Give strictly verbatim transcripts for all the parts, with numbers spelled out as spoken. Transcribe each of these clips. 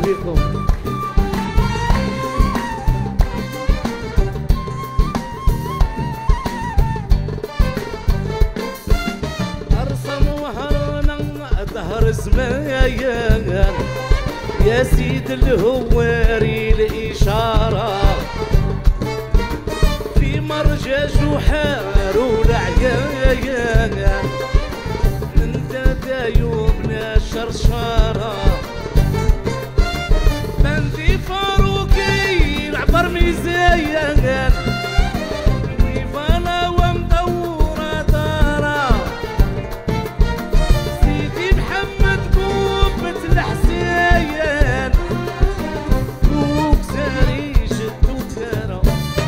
بكم. ارسم وهرنا ظهر زمان يا سيد الهواري الاشاره في مرجج وحار والعيان من دايوبنا الشرشاره بنتي فاروقي العبر مزيان ويفانا ومدوره دارا سيدي محمد قوبة الحسين كوك ساري شدو كارا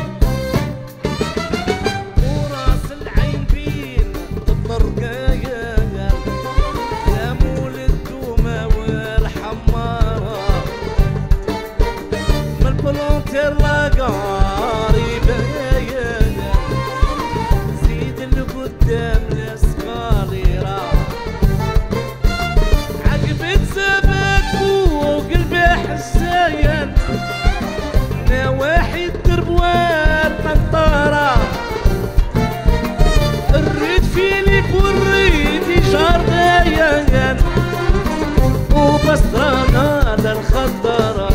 وراس العين بين الطرقايا يا مولد دومة والحمارة من البلونتير لاقاري باين زيد اللي قدام الاسقاليرة عقبت سبك وقلبي حساين نواحي الدرب والقنطرة الريد فيليب والريد جاردين وبسرانا للخضرة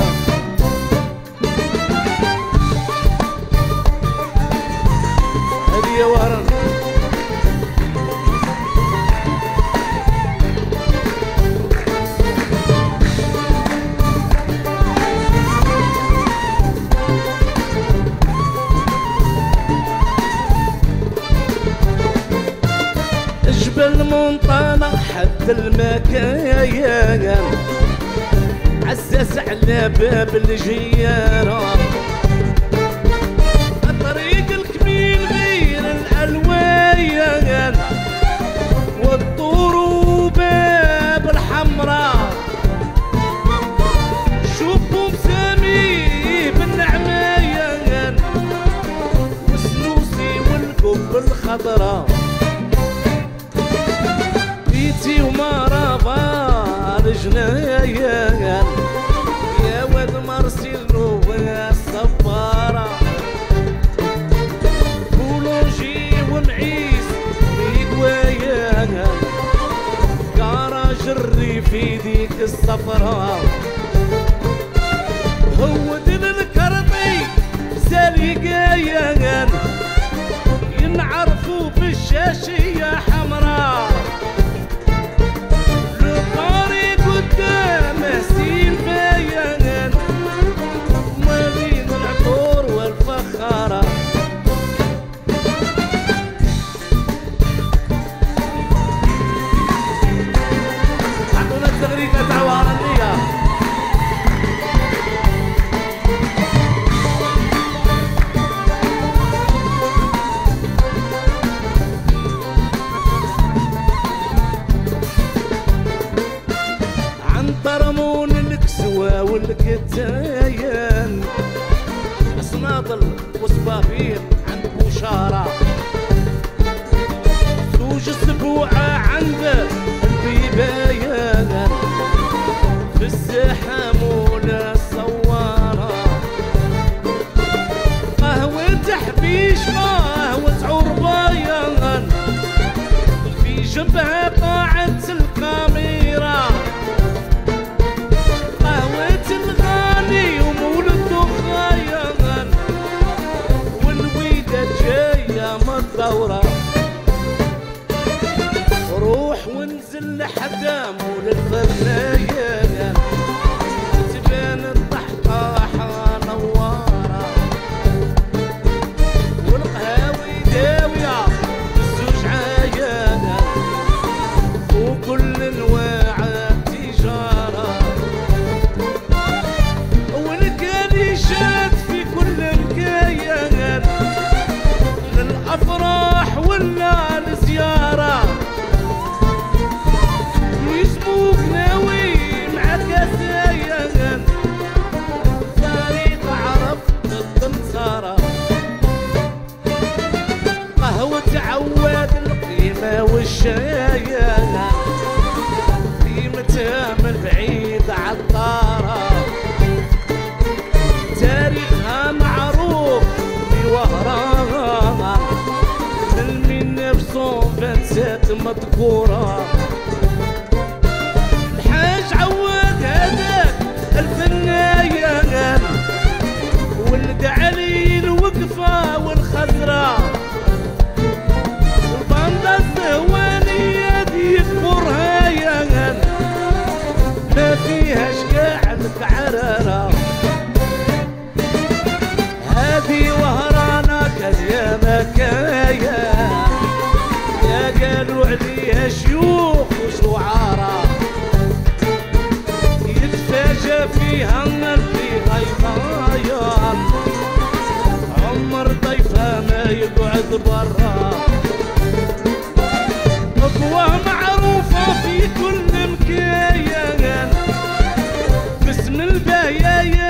هذه يا وهران جبل منطلق حد المكاين عزاز على باب الجيارة الطريق الكمين غير الألوان والطور وباب الحمراء شوفوا مسامي بالنعماين وسنوسي والقب الخضراء بيتي ومرابا الجنايان يا واد مرسيلو الصبارة بولونجي ومعيس ميدوايان كراج الريف في ديك الصفراء هو دين الكرطي ساليقايان ينعرفوا بالشاشية حمراء طرمون الكسوة والكتاين صناضل وصبابين عند بوشارة زوج سبوعة عند البيباين في الزحام ولا الصوارة قهوة تحبيش قهوة عرباين في جنبها قاعة الكاميرا الثورة روح وانزل لحدا مول الفرناية تبان الضحطاحة نوارة والقهاوي داوية بالزوج عيانة وكل انواع التجارة والكاليشات في كل مكان الافراح ولا الزياره يسبوك ناوي معك مذكورة. الحاج عواد هذاك الفنان ولد علي الوقفة والخزرة، الباندا الزهوانية دي يكبرها يان ما فيهاش قاع الكعرارة. هذه وهرانة كان يا مكايا يا قالوا عليها شيوخ وشعارة، يتفاجأ فيها في غيطايا عمر ضيفها ما يقعد برا. أبوه معروفة في كل مكان باسم البهايا